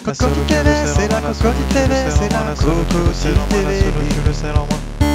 Cocody TV, c'est la Cocody TV, c'est la Cocody TV.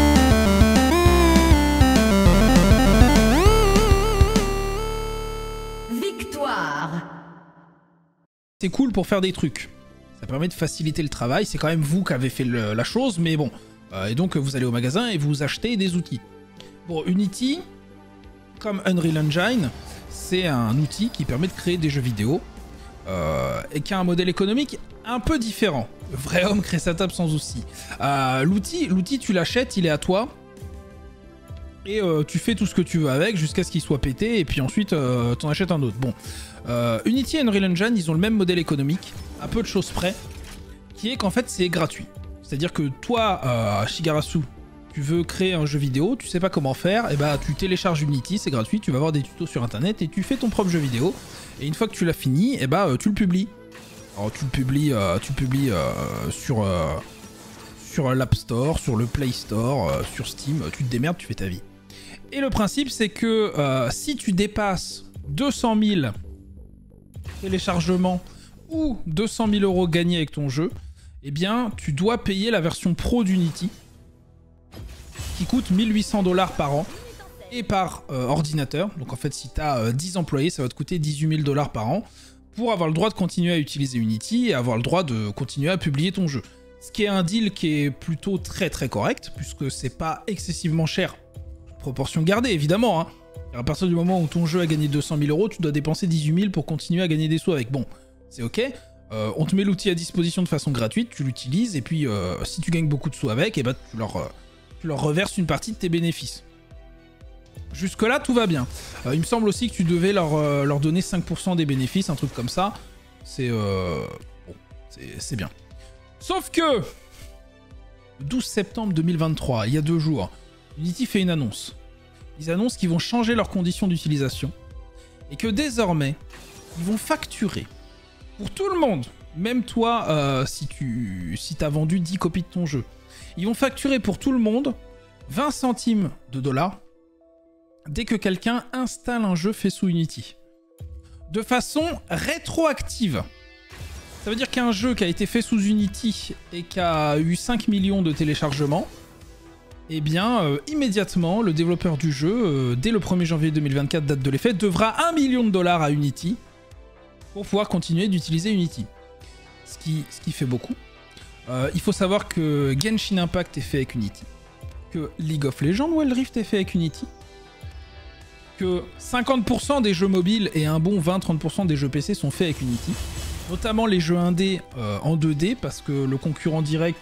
Victoire. C'est cool pour faire des trucs. Ça permet de faciliter le travail. C'est quand même vous qui avez fait la chose, mais bon. Et donc vous allez au magasin et vous achetez des outils. Bon, Unity, comme Unreal Engine, c'est un outil qui permet de créer des jeux vidéo et qui a un modèle économique un peu différent. Le vrai homme crée sa table sans souci. L'outil, tu l'achètes, il est à toi. Et tu fais tout ce que tu veux avec jusqu'à ce qu'il soit pété et puis ensuite t'en achètes un autre. Bon, Unity et Unreal Engine, ils ont le même modèle économique, à peu de choses près, qui est qu'en fait c'est gratuit. C'est-à-dire que toi, Shigarasu, tu veux créer un jeu vidéo, tu sais pas comment faire, et bah tu télécharges Unity, c'est gratuit, tu vas voir des tutos sur internet et tu fais ton propre jeu vidéo. Et une fois que tu l'as fini, et bah tu le publies. Alors tu le publies, sur l'App Store, sur le Play Store, sur Steam, tu te démerdes, tu fais ta vie. Et le principe c'est que si tu dépasses 200 000 téléchargements ou 200 000 € gagnés avec ton jeu, eh bien, tu dois payer la version pro d'Unity, qui coûte 1800 $ par an, et par ordinateur. Donc en fait, si tu as 10 employés, ça va te coûter 18 000 $ par an, pour avoir le droit de continuer à utiliser Unity, et avoir le droit de continuer à publier ton jeu. Ce qui est un deal qui est plutôt très correct, puisque c'est pas excessivement cher, proportion gardée évidemment, hein. À partir du moment où ton jeu a gagné 200 000 €, tu dois dépenser 18 000 pour continuer à gagner des sous avec. Bon, c'est ok. On te met l'outil à disposition de façon gratuite, tu l'utilises, et puis si tu gagnes beaucoup de sous avec, et bah, tu leur reverses une partie de tes bénéfices. Jusque là, tout va bien. Il me semble aussi que tu devais leur donner 5% des bénéfices, un truc comme ça. C'est bon, c'est bien. Sauf que le 12 septembre 2023, il y a 2 jours, Unity fait une annonce. Ils annoncent qu'ils vont changer leurs conditions d'utilisation et que désormais, ils vont facturer pour tout le monde, même toi, si t'as vendu 10 copies de ton jeu. Ils vont facturer pour tout le monde 20 centimes de dollars dès que quelqu'un installe un jeu fait sous Unity. De façon rétroactive. Ça veut dire qu'un jeu qui a été fait sous Unity et qui a eu 5 millions de téléchargements, eh bien, immédiatement, le développeur du jeu, dès le 1er janvier 2024, date de l'effet, devra 1 million de dollars à Unity pour pouvoir continuer d'utiliser Unity. Ce qui fait beaucoup. Il faut savoir que Genshin Impact est fait avec Unity, que League of Legends Wild Rift est fait avec Unity, que 50% des jeux mobiles et un bon 20-30% des jeux PC sont faits avec Unity, notamment les jeux indés en 2D, parce que le concurrent direct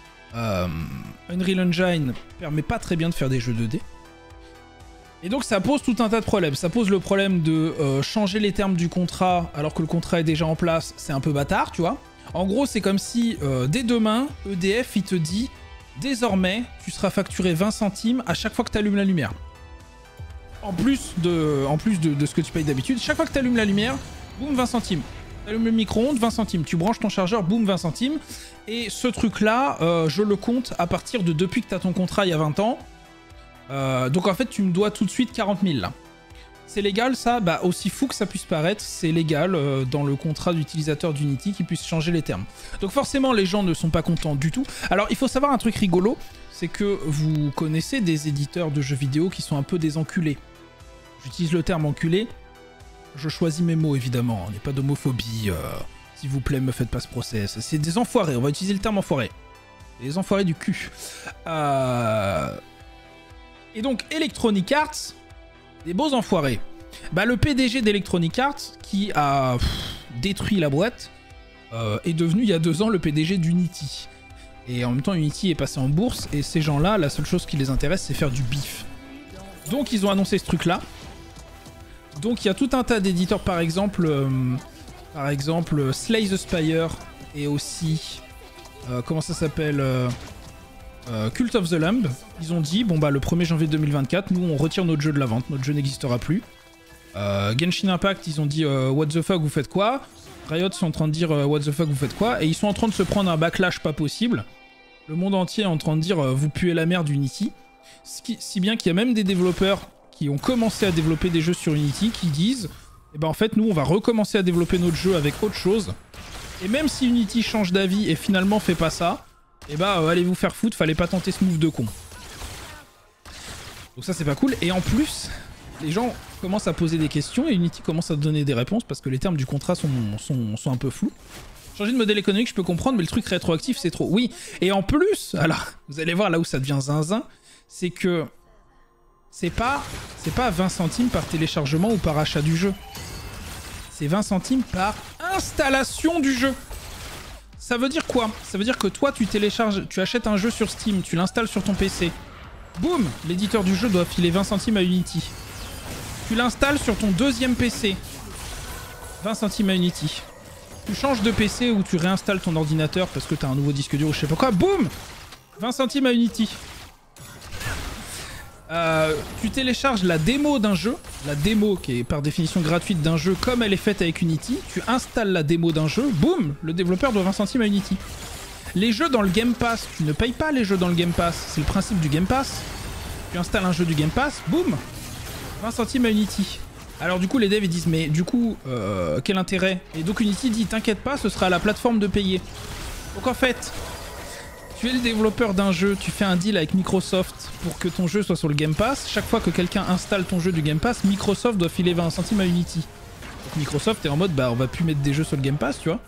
Unreal Engine permet pas très bien de faire des jeux 2D. Et donc ça pose tout un tas de problèmes. Ça pose le problème de changer les termes du contrat alors que le contrat est déjà en place, c'est un peu bâtard, tu vois. En gros, c'est comme si dès demain, EDF il te dit désormais tu seras facturé 20 centimes à chaque fois que tu allumes la lumière. En plus de ce que tu payes d'habitude, chaque fois que tu allumes la lumière, boum, 20 centimes. Tu allumes le micro-ondes, 20 centimes. Tu branches ton chargeur, boum, 20 centimes. Et ce truc-là, je le compte à partir de depuis que tu as ton contrat il y a 20 ans. Donc en fait, tu me dois tout de suite 40 000 là. C'est légal ça? Bah aussi fou que ça puisse paraître, c'est légal dans le contrat d'utilisateur d'Unity qui puisse changer les termes. Donc forcément, les gens ne sont pas contents du tout. Alors il faut savoir un truc rigolo, c'est que vous connaissez des éditeurs de jeux vidéo qui sont un peu des enculés. J'utilise le terme enculé. Je choisis mes mots évidemment, il n'y a pas d'homophobie, s'il vous plaît me faites pas ce process. C'est des enfoirés, on va utiliser le terme enfoiré. Les enfoirés du cul. Et donc Electronic Arts, des beaux enfoirés. Bah le PDG d'Electronic Arts, qui a détruit la boîte, est devenu il y a 2 ans le PDG d'Unity. Et en même temps Unity est passé en bourse, et ces gens-là, la seule chose qui les intéresse c'est faire du bif. Donc ils ont annoncé ce truc-là. Donc il y a tout un tas d'éditeurs, par exemple Slay the Spire, et aussi comment ça s'appelle, Cult of the Lamb. Ils ont dit bon bah le 1er janvier 2024, nous on retire notre jeu de la vente, notre jeu n'existera plus. Genshin Impact, ils ont dit what the fuck vous faites quoi. Riot sont en train de dire what the fuck vous faites quoi, et ils sont en train de se prendre un backlash pas possible. Le monde entier est en train de dire vous puez la merde Unity. Si bien qu'il y a même des développeurs qui ont commencé à développer des jeux sur Unity qui disent eh ben en fait nous on va recommencer à développer notre jeu avec autre chose Et même si Unity change d'avis et finalement fait pas ça, et bah allez vous faire foutre, fallait pas tenter ce move de con. Donc ça c'est pas cool. Et en plus, les gens commencent à poser des questions et Unity commence à donner des réponses parce que les termes du contrat sont un peu flous. Changer de modèle économique, je peux comprendre, mais le truc rétroactif, c'est trop. Oui, et en plus, alors, vous allez voir là où ça devient zinzin, c'est que c'est pas 20 centimes par téléchargement ou par achat du jeu. C'est 20 centimes par installation du jeu. Ça veut dire quoi? Ça veut dire que toi, tu achètes un jeu sur Steam, tu l'installes sur ton PC. Boum, l'éditeur du jeu doit filer 20 centimes à Unity. Tu l'installes sur ton deuxième PC. 20 centimes à Unity. Tu changes de PC ou tu réinstalles ton ordinateur parce que t'as un nouveau disque dur ou je sais pas quoi. Boum, 20 centimes à Unity. Tu télécharges la démo d'un jeu. La démo qui est par définition gratuite d'un jeu comme elle est faite avec Unity. Tu installes la démo d'un jeu. Boum, le développeur doit 20 centimes à Unity. Les jeux dans le Game Pass, tu ne payes pas les jeux dans le Game Pass. C'est le principe du Game Pass. Tu installes un jeu du Game Pass. Boum, 20 centimes à Unity. Alors du coup les devs ils disent mais du coup quel intérêt? Et donc Unity dit t'inquiète pas, ce sera à la plateforme de payer. Donc en fait, tu es le développeur d'un jeu, tu fais un deal avec Microsoft pour que ton jeu soit sur le Game Pass. Chaque fois que quelqu'un installe ton jeu du Game Pass, Microsoft doit filer 20 centimes à Unity. Donc Microsoft est en mode bah on va plus mettre des jeux sur le Game Pass, tu vois.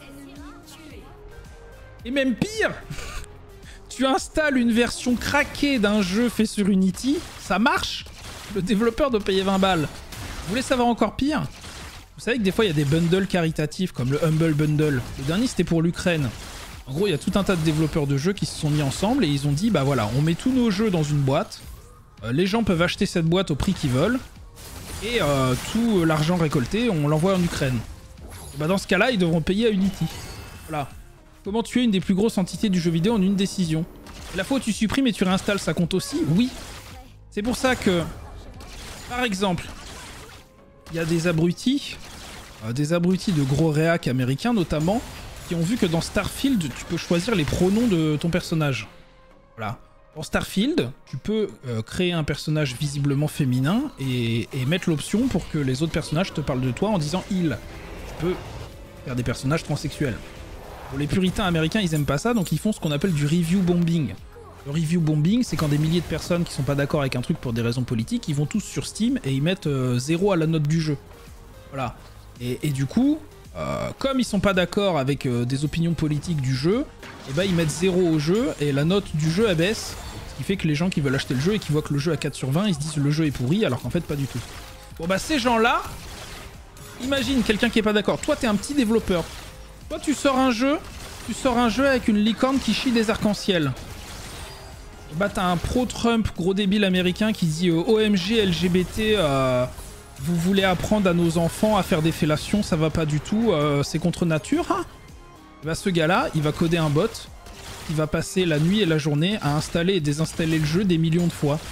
Et même pire, tu installes une version craquée d'un jeu fait sur Unity, ça marche. Le développeur doit payer 20 balles. Vous voulez savoir encore pire? Vous savez que des fois il y a des bundles caritatifs comme le Humble Bundle. Le dernier c'était pour l'Ukraine. En gros il y a tout un tas de développeurs de jeux qui se sont mis ensemble et ils ont dit bah voilà on met tous nos jeux dans une boîte. Les gens peuvent acheter cette boîte au prix qu'ils veulent. Et tout l'argent récolté on l'envoie en Ukraine. Et bah dans ce cas là ils devront payer à Unity. Voilà. Comment tuer une des plus grosses entités du jeu vidéo en une décision? La fois où tu supprimes et tu réinstalles ça compte aussi? Oui. C'est pour ça que par exemple il y a des abrutis de gros réacs américains notamment, qui ont vu que dans Starfield, tu peux choisir les pronoms de ton personnage. Voilà. Dans Starfield, tu peux créer un personnage visiblement féminin et mettre l'option pour que les autres personnages te parlent de toi en disant « il ». Tu peux faire des personnages transsexuels. Pour les puritains américains, ils aiment pas ça, donc ils font ce qu'on appelle du review bombing. Le review bombing, c'est quand des milliers de personnes qui sont pas d'accord avec un truc pour des raisons politiques, ils vont tous sur Steam et ils mettent 0 à la note du jeu. Voilà. Et du coup, comme ils sont pas d'accord avec des opinions politiques du jeu, et bah ils mettent 0 au jeu et la note du jeu elle baisse. Ce qui fait que les gens qui veulent acheter le jeu et qui voient que le jeu a 4 sur 20, ils se disent le jeu est pourri alors qu'en fait pas du tout. Bon bah ces gens-là, imagine quelqu'un qui est pas d'accord. Toi t'es un petit développeur. Toi tu sors un jeu avec une licorne qui chie des arcs-en-ciel. Bah t'as un pro-Trump gros débile américain qui dit OMG LGBT, vous voulez apprendre à nos enfants à faire des fellations, ça va pas du tout, c'est contre nature. Hein. Bah ce gars-là, il va coder un bot qui va passer la nuit et la journée à installer et désinstaller le jeu des millions de fois.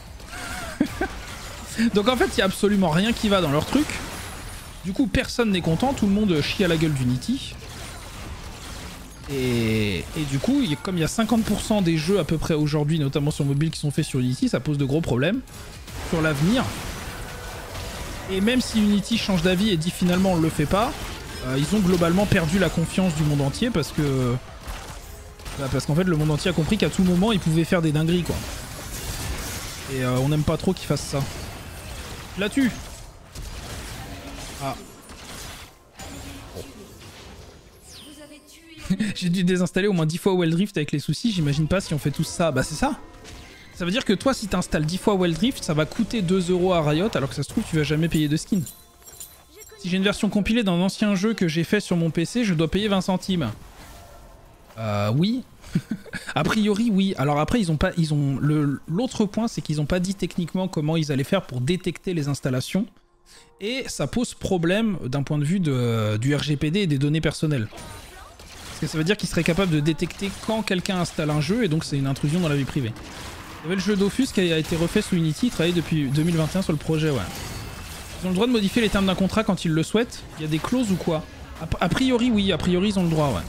Donc en fait, il y a absolument rien qui va dans leur truc. Du coup, personne n'est content, tout le monde chie à la gueule d'Unity. Et du coup, comme il y a 50% des jeux à peu près aujourd'hui, notamment sur mobile, qui sont faits sur Unity, ça pose de gros problèmes sur l'avenir. Et même si Unity change d'avis et dit finalement on le fait pas, ils ont globalement perdu la confiance du monde entier parce que... parce qu'en fait le monde entier a compris qu'à tout moment ils pouvaient faire des dingueries quoi. Et on n'aime pas trop qu'ils fassent ça. Je la tue. Ah. J'ai dû désinstaller au moins 10 fois Wild Rift avec les soucis, j'imagine pas si on fait tous ça. Bah c'est ça. Ça veut dire que toi si t'installes 10 fois Wild Rift, ça va coûter 2 € à Riot alors que ça se trouve tu vas jamais payer de skin. Si j'ai une version compilée d'un ancien jeu que j'ai fait sur mon PC, je dois payer 20 centimes. Oui. A priori oui. Alors après l'autre point c'est qu'ils ont pas dit techniquement comment ils allaient faire pour détecter les installations. Et ça pose problème d'un point de vue du RGPD et des données personnelles. Parce que ça veut dire qu'ils seraient capables de détecter quand quelqu'un installe un jeu et donc c'est une intrusion dans la vie privée. Il y avait le jeu Dofus qui a été refait sous Unity, il travaille depuis 2021 sur le projet, ouais. Ils ont le droit de modifier les termes d'un contrat quand ils le souhaitent. Il y a des clauses ou quoi? A priori oui, a priori ils ont le droit, ouais.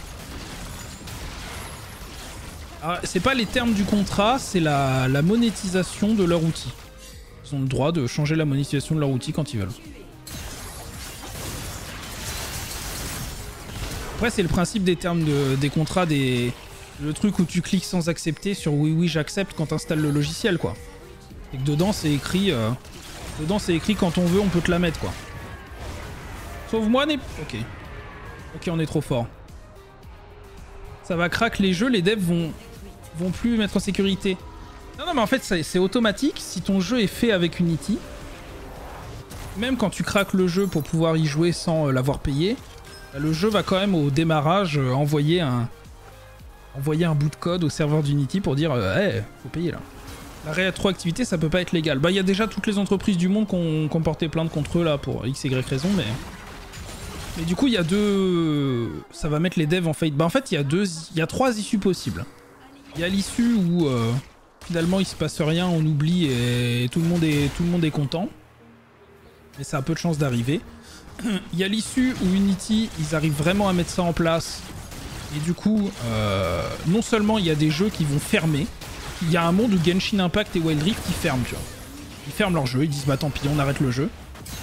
Alors, c'est pas les termes du contrat, c'est la monétisation de leur outil. Ils ont le droit de changer la monétisation de leur outil quand ils veulent. Après, c'est le principe des termes des contrats, le truc où tu cliques sans accepter sur oui, oui, j'accepte quand tu installes le logiciel, quoi. Et que dedans, c'est écrit, quand on veut, on peut te la mettre, quoi. Sauve-moi, Ok. Ok, on est trop fort. Ça va crack les jeux, les devs vont plus mettre en sécurité. Non, mais en fait, c'est automatique. Si ton jeu est fait avec Unity, même quand tu craques le jeu pour pouvoir y jouer sans l'avoir payé, le jeu va quand même au démarrage envoyer un bout de code au serveur d'Unity pour dire hey, faut payer là. La rétroactivité, ça peut pas être légal. Bah, il y a déjà toutes les entreprises du monde qui ont porté plainte contre eux là pour x, y raison, mais du coup, il y a ça va mettre les devs en faillite. Bah, en fait, il y a 3 issues possibles. Il y a l'issue où finalement il se passe rien, on oublie et tout le monde est content. Mais ça a peu de chance d'arriver. Il y a l'issue où Unity, ils arrivent vraiment à mettre ça en place. Et du coup, non seulement il y a des jeux qui vont fermer, il y a un monde où Genshin Impact et Wild Rift qui ferment, tu vois. Ils ferment leur jeu, ils disent bah tant pis, on arrête le jeu.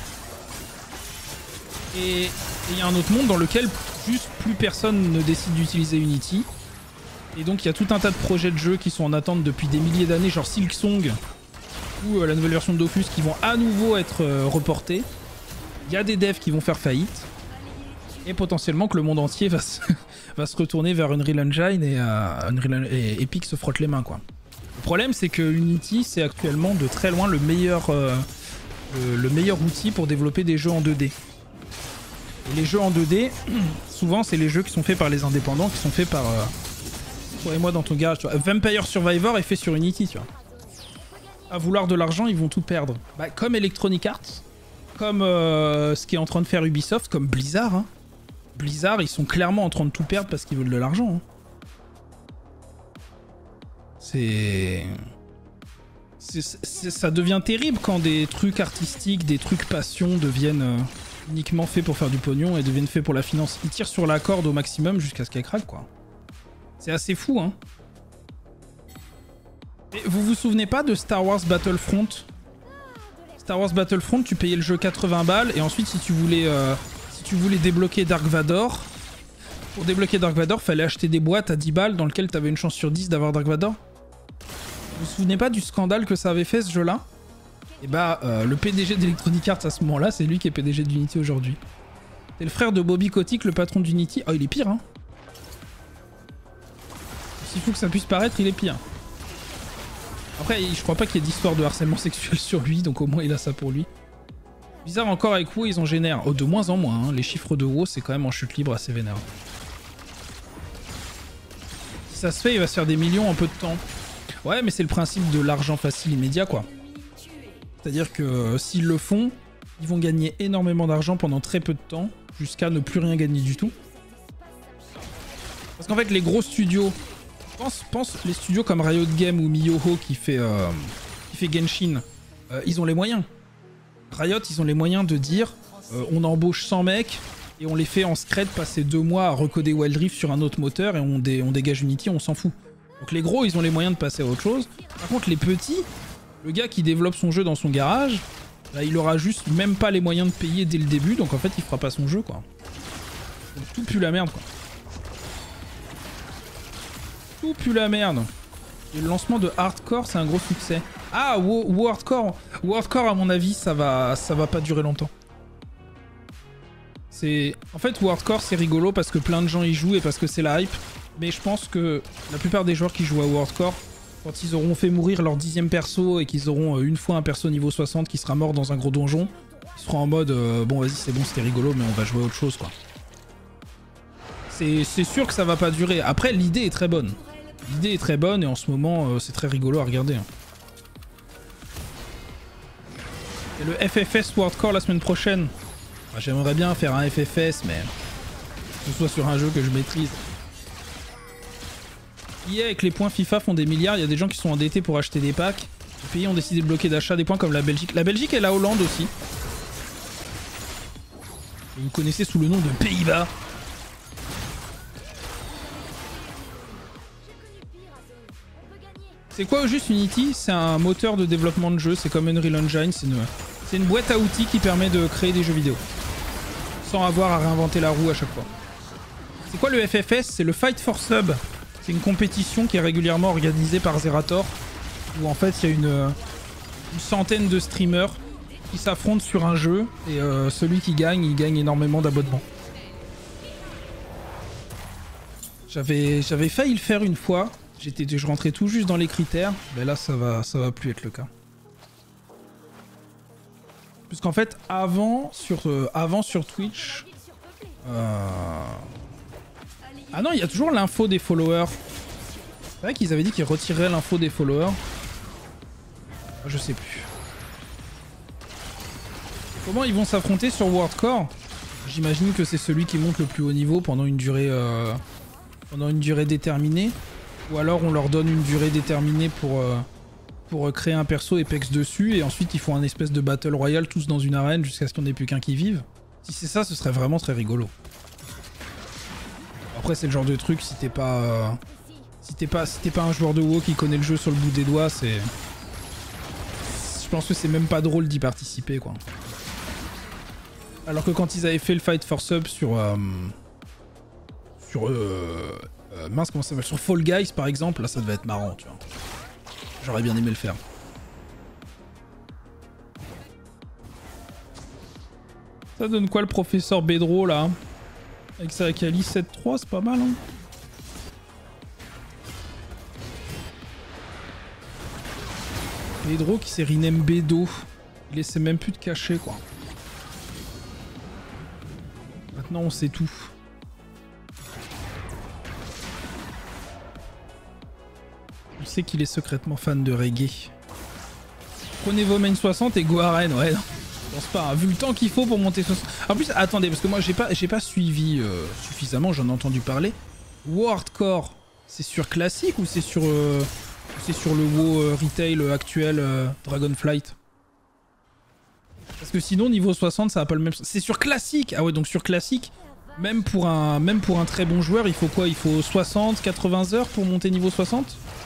Et il y a un autre monde dans lequel juste plus personne ne décide d'utiliser Unity. Et donc il y a tout un tas de projets de jeux qui sont en attente depuis des milliers d'années, genre Silksong ou la nouvelle version de Dofus qui vont à nouveau être reportés. Il y a des devs qui vont faire faillite. Et potentiellement que le monde entier va se retourner vers Unreal Engine et Epic se frotte les mains, quoi. Le problème, c'est que Unity, c'est actuellement de très loin le meilleur outil pour développer des jeux en 2D. Et les jeux en 2D, souvent, c'est les jeux qui sont faits par les indépendants, qui sont faits par... toi et moi dans ton garage, tu vois. Vampire Survivor est fait sur Unity, tu vois. À vouloir de l'argent, ils vont tout perdre. Bah, comme Electronic Arts, comme ce qui est en train de faire Ubisoft, comme Blizzard, hein. Blizzard, ils sont clairement en train de tout perdre parce qu'ils veulent de l'argent. Hein. Ça devient terrible quand des trucs artistiques, des trucs passion deviennent uniquement faits pour faire du pognon et deviennent faits pour la finance. Ils tirent sur la corde au maximum jusqu'à ce qu'elle craque, quoi. C'est assez fou, hein. Et vous vous souvenez pas de Star Wars Battlefront? Star Wars Battlefront, tu payais le jeu 80 balles et ensuite si tu voulais débloquer Dark Vador, pour débloquer Dark Vador, fallait acheter des boîtes à 10 balles dans lesquelles t'avais une chance sur 10 d'avoir Dark Vador. Vous vous souvenez pas du scandale que ça avait fait ce jeu-là? Et bah, le PDG d'Electronic Arts à ce moment-là, c'est lui qui est PDG d'Unity aujourd'hui. C'est le frère de Bobby Kotick, le patron d'Unity. Oh, il est pire, hein. S'il faut que ça puisse paraître, il est pire. Après, je crois pas qu'il y ait d'histoire de harcèlement sexuel sur lui, donc au moins il a ça pour lui. Bizarre encore avec WoW, ils en génèrent. Oh, de moins en moins, hein. Les chiffres de WoW, c'est quand même en chute libre assez vénère. Si ça se fait, il va se faire des millions en peu de temps. Ouais, mais c'est le principe de l'argent facile immédiat, quoi. C'est-à-dire que s'ils le font, ils vont gagner énormément d'argent pendant très peu de temps, jusqu'à ne plus rien gagner du tout. Parce qu'en fait, les gros studios... Pense les studios comme Riot Games ou Miyoho qui fait Genshin, ils ont les moyens. Riot, ils ont les moyens de dire on embauche 100 mecs et on les fait en scred passer 2 mois à recoder Wild Rift sur un autre moteur et on dégage Unity, on s'en fout. Donc les gros, ils ont les moyens de passer à autre chose. Par contre, les petits, le gars qui développe son jeu dans son garage, bah, il aura juste même pas les moyens de payer dès le début, donc en fait, il fera pas son jeu, quoi. Donc tout pue la merde, quoi. Tout pue la merde. Et le lancement de Hardcore, c'est un gros succès. Ah, WoW Hardcore. WoW Hardcore, à mon avis, ça va pas durer longtemps. En fait, WoW Hardcore, c'est rigolo parce que plein de gens y jouent et parce que c'est la hype. Mais je pense que la plupart des joueurs qui jouent à WoW Hardcore, quand ils auront fait mourir leur 10e perso et qu'ils auront une fois un perso niveau 60 qui sera mort dans un gros donjon, ils seront en mode bon, vas-y, c'est bon, c'était rigolo, mais on va jouer à autre chose, quoi. C'est sûr que ça va pas durer. Après, l'idée est très bonne. L'idée est très bonne et en ce moment, c'est très rigolo à regarder. Et le FFS Hardcore la semaine prochaine. Bah, j'aimerais bien faire un FFS, mais que ce soit sur un jeu que je maîtrise. EA avec les points FIFA font des milliards. Il y a des gens qui sont endettés pour acheter des packs. Les pays ont décidé de bloquer d'achat des points comme la Belgique. La Belgique et la Hollande aussi. Et vous connaissez sous le nom de Pays-Bas. C'est quoi au juste Unity? C'est un moteur de développement de jeu, c'est comme Unreal Engine, c'est une boîte à outils qui permet de créer des jeux vidéo. Sans avoir à réinventer la roue à chaque fois. C'est quoi le FFS? C'est le Fight for Sub. C'est une compétition qui est régulièrement organisée par Zerator. Où en fait il y a une centaine de streamers qui s'affrontent sur un jeu. Et celui qui gagne, il gagne énormément d'abonnements. J'avais failli le faire une fois. Je rentrais tout juste dans les critères. Mais là ça va plus être le cas. Puisqu'en fait avant sur Twitch... Ah non, il y a toujours l'info des followers. C'est vrai qu'ils avaient dit qu'ils retireraient l'info des followers. Je sais plus. Comment ils vont s'affronter sur Worldcore? J'imagine que c'est celui qui monte le plus haut niveau pendant une durée déterminée. Ou alors on leur donne une durée déterminée pour créer un perso et pex dessus. Et ensuite ils font un espèce de battle royale tous dans une arène jusqu'à ce qu'il n'y en ait plus qu'un qui vive. Si c'est ça, ce serait vraiment très rigolo. Après c'est le genre de truc, si t'es pas un joueur de WoW qui connaît le jeu sur le bout des doigts, c'est... Je pense que c'est même pas drôle d'y participer, quoi. Alors que quand ils avaient fait le Fight for Sub sur... mince, comment ça s'appelle? Sur Fall Guys, par exemple, là ça devait être marrant, tu vois. J'aurais bien aimé le faire. Ça donne quoi le professeur Bedro, là? Avec sa Kali 7-3, c'est pas mal, hein. Bedro qui s'est rename Bedo. Il essaie même plus de cacher, quoi. Maintenant, on sait tout. On sait qu'il est secrètement fan de reggae. Prenez vos mains 60 et go arène, ouais. Je pense pas, hein. Vu le temps qu'il faut pour monter 60. En plus, attendez, parce que moi j'ai pas suivi suffisamment, j'en ai entendu parler. Worldcore, c'est sur classique ou c'est sur le WoW retail actuel Dragonflight? Parce que sinon niveau 60 ça a pas le même... C'est sur classique. Ah ouais, donc sur classique, même pour un très bon joueur, il faut quoi? Il faut 60, 80 heures pour monter niveau 60?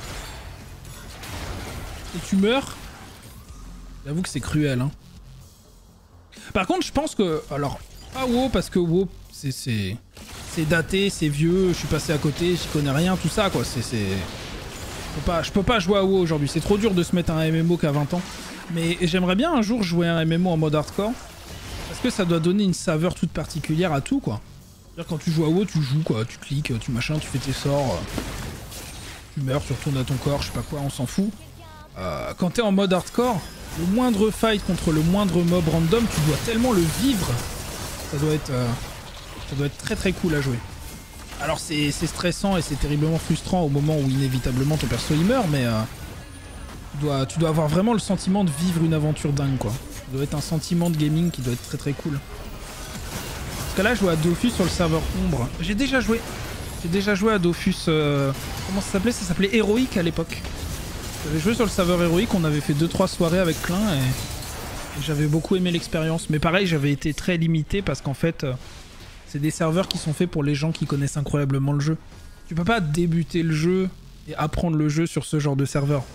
Et tu meurs? J'avoue que c'est cruel, hein. Par contre, je pense que... Alors, pas WoW, parce que WoW, c'est daté, c'est vieux, je suis passé à côté, j'y connais rien, tout ça, quoi. Je peux pas jouer à WoW aujourd'hui, c'est trop dur de se mettre un MMO qu'à 20 ans. Mais j'aimerais bien un jour jouer un MMO en mode hardcore, parce que ça doit donner une saveur toute particulière à tout, quoi. C'est-à-dire quand tu joues à WoW, tu joues, quoi, tu cliques, tu machin, tu fais tes sorts, tu meurs, tu retournes à ton corps, je sais pas quoi, on s'en fout. Quand t'es en mode hardcore, le moindre fight contre le moindre mob random, tu dois tellement le vivre. Ça doit être très très cool à jouer. Alors c'est stressant et c'est terriblement frustrant au moment où inévitablement ton perso il meurt, mais tu dois avoir vraiment le sentiment de vivre une aventure dingue, quoi. Ça doit être un sentiment de gaming qui doit être très très cool. Parce que là je joue à Dofus sur le serveur Ombre. J'ai déjà joué à Dofus, comment ça s'appelait? Ça s'appelait Héroïque à l'époque. J'avais joué sur le serveur héroïque, on avait fait 2-3 soirées avec Klein et j'avais beaucoup aimé l'expérience. Mais pareil, j'avais été très limité parce qu'en fait, c'est des serveurs qui sont faits pour les gens qui connaissent incroyablement le jeu. Tu peux pas débuter le jeu et apprendre le jeu sur ce genre de serveur.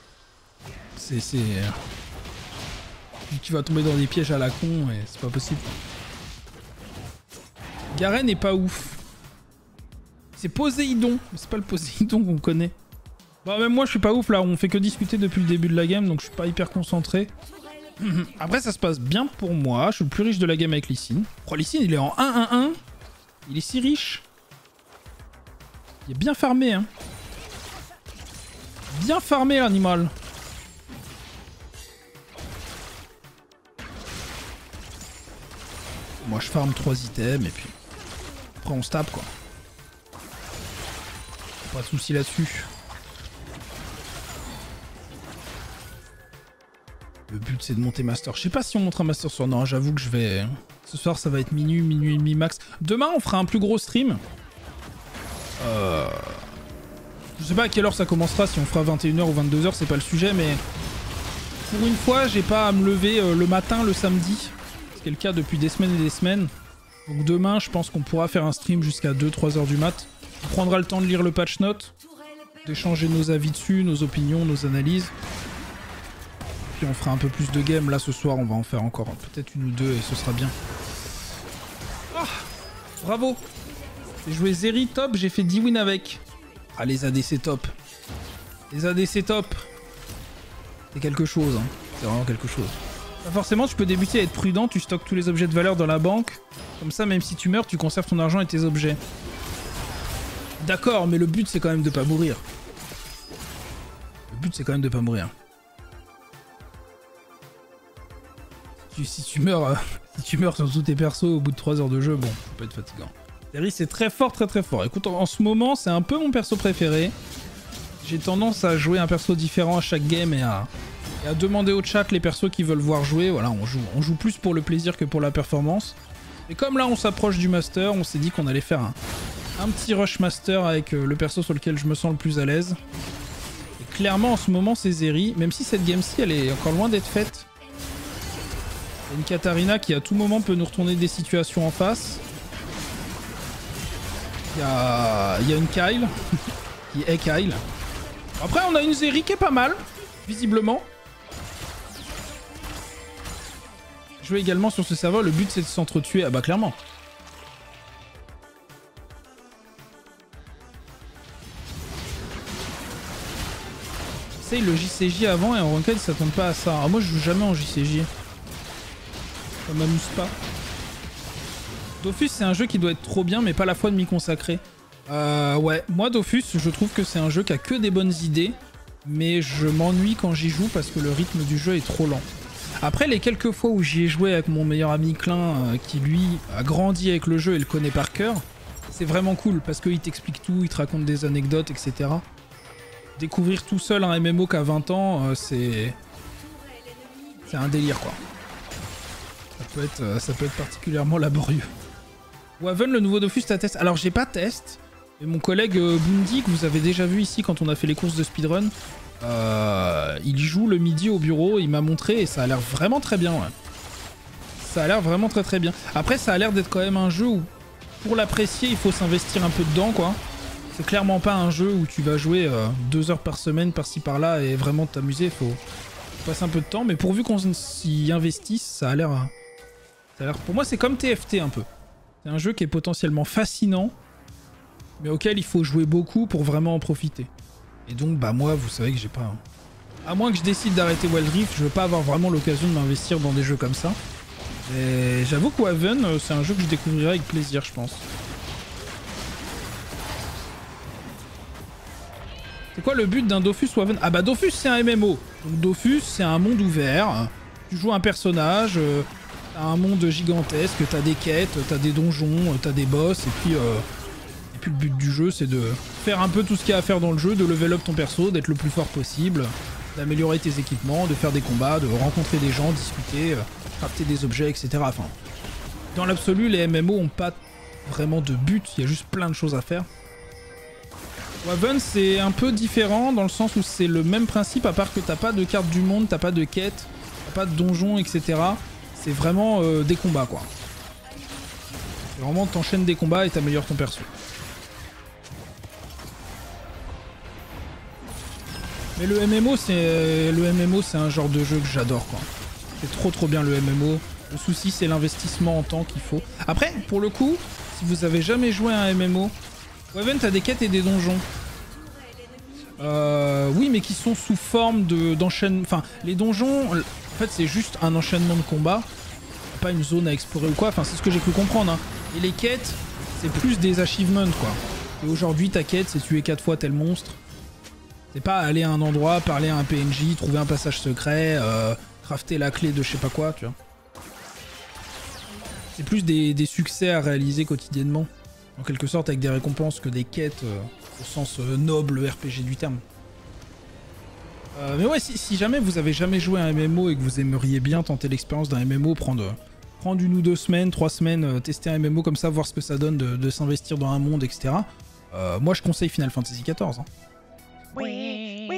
Tu vas tomber dans des pièges à la con et c'est pas possible. Garen est pas ouf. C'est Poséidon, mais c'est pas le Poséidon qu'on connaît. Bah même moi je suis pas ouf là, on fait que discuter depuis le début de la game donc je suis pas hyper concentré. Après ça se passe bien pour moi, je suis le plus riche de la game avec Lee Sin. Oh, Lee Sin il est en 1-1-1, il est si riche. Il est bien farmé, hein. Bien farmé l'animal. Moi je farm 3 items et puis après on se tape, quoi. Pas de soucis là-dessus. Le but c'est de monter master. Je sais pas si on monte un master soir. Non, j'avoue que je vais... Ce soir ça va être minuit, minuit et demi max. Demain on fera un plus gros stream. Je sais pas à quelle heure ça commencera. Si on fera 21h ou 22h, c'est pas le sujet. Mais pour une fois, j'ai pas à me lever le matin, le samedi. Ce qui est le cas depuis des semaines et des semaines. Donc demain, je pense qu'on pourra faire un stream jusqu'à 2-3h du mat. On prendra le temps de lire le patch note. D'échanger nos avis dessus, nos opinions, nos analyses. Puis on fera un peu plus de game. Là ce soir on va en faire encore peut-être une ou deux et ce sera bien. Ah, bravo. J'ai joué Zeri top, j'ai fait 10 wins avec. Ah, les ADC top. Les ADC top. C'est quelque chose, hein. C'est vraiment quelque chose. Bah forcément, tu peux débuter à être prudent, tu stockes tous les objets de valeur dans la banque. Comme ça, même si tu meurs, tu conserves ton argent et tes objets. D'accord, mais le but, c'est quand même de pas mourir. Le but, c'est quand même de pas mourir. Si tu meurs sur tous tes persos au bout de 3 heures de jeu, bon, ça peut être fatigant. Zeri, c'est très fort, très très fort. Écoute, en ce moment, c'est un peu mon perso préféré. J'ai tendance à jouer un perso différent à chaque game et à demander au chat les persos qui veulent voir jouer. Voilà, on joue plus pour le plaisir que pour la performance. Et comme là, on s'approche du master, on s'est dit qu'on allait faire un petit rush master avec le perso sur lequel je me sens le plus à l'aise. Et clairement, en ce moment, c'est Zeri. Même si cette game-ci, elle est encore loin d'être faite. Il y a une Katarina qui à tout moment peut nous retourner des situations en face. Il y a une Kyle qui est Kyle. Après on a une Zeri qui est pas mal, visiblement. Jouer également sur ce serveur, le but c'est de s'entretuer. Ah bah clairement. Essaye le JCJ avant et en ranked ça tombe pas à ça. Alors moi je joue jamais en JCJ. Ça m'amuse pas. Dofus c'est un jeu qui doit être trop bien mais pas la fois de m'y consacrer. Ouais, moi Dofus je trouve que c'est un jeu qui a que des bonnes idées mais je m'ennuie quand j'y joue parce que le rythme du jeu est trop lent. Après les quelques fois où j'y ai joué avec mon meilleur ami Klein qui lui a grandi avec le jeu et le connaît par cœur, c'est vraiment cool parce qu'il t'explique tout, il te raconte des anecdotes etc. Découvrir tout seul un MMO qu'à 20 ans c'est un délire quoi. Ça peut être particulièrement laborieux. Waven, le nouveau Dofus, t'as test. Alors j'ai pas test, mais mon collègue Bundy, que vous avez déjà vu ici quand on a fait les courses de speedrun, il joue le midi au bureau, il m'a montré et ça a l'air vraiment très bien. Ouais. Ça a l'air vraiment très très bien. Après ça a l'air d'être quand même un jeu où pour l'apprécier il faut s'investir un peu dedans quoi. C'est clairement pas un jeu où tu vas jouer 2 heures par semaine par-ci par-là et vraiment t'amuser, faut passer un peu de temps, mais pourvu qu'on s'y investisse, ça a l'air... Pour moi c'est comme TFT un peu. C'est un jeu qui est potentiellement fascinant, mais auquel il faut jouer beaucoup pour vraiment en profiter. Et donc bah moi vous savez que j'ai pas... À moins que je décide d'arrêter Wild Rift, je veux pas avoir vraiment l'occasion de m'investir dans des jeux comme ça. Et j'avoue que Waven c'est un jeu que je découvrirai avec plaisir je pense. C'est quoi le but d'un Dofus Waven? Ah bah Dofus c'est un MMO. Donc Dofus c'est un monde ouvert. Tu joues un personnage, t'as un monde gigantesque, t'as des quêtes, t'as des donjons, t'as des boss et puis le but du jeu c'est de faire un peu tout ce qu'il y a à faire dans le jeu, de level up ton perso, d'être le plus fort possible, d'améliorer tes équipements, de faire des combats, de rencontrer des gens, discuter, crafter des objets, etc. Enfin, dans l'absolu les MMO ont pas vraiment de but, il y a juste plein de choses à faire. Waven c'est un peu différent dans le sens où c'est le même principe à part que t'as pas de carte du monde, t'as pas de quête, t'as pas de donjon etc. C'est vraiment des combats quoi. C'est vraiment t'enchaînes des combats et t'améliores ton perso. Mais le MMO c'est un genre de jeu que j'adore quoi. C'est trop bien le MMO. Le souci c'est l'investissement en temps qu'il faut. Après pour le coup, si vous avez jamais joué à un MMO, Waven t'as des quêtes et des donjons. Oui mais qui sont sous forme d'enchaînement. Enfin les donjons en fait c'est juste un enchaînement de combats. Pas une zone à explorer ou quoi. Enfin c'est ce que j'ai cru comprendre hein. Et les quêtes c'est plus des achievements quoi. Et aujourd'hui ta quête c'est tuer 4 fois tel monstre. C'est pas aller à un endroit, parler à un PNJ, trouver un passage secret, crafter la clé de je sais pas quoi tu vois. C'est plus des succès à réaliser quotidiennement. En quelque sorte avec des récompenses que des quêtes au sens noble RPG du terme. Mais ouais, si jamais vous avez jamais joué à un MMO et que vous aimeriez bien tenter l'expérience d'un MMO, prendre 1 ou 2 semaines, 3 semaines, tester un MMO comme ça, voir ce que ça donne de s'investir dans un monde, etc. Moi je conseille Final Fantasy XIV. Hein. Oui.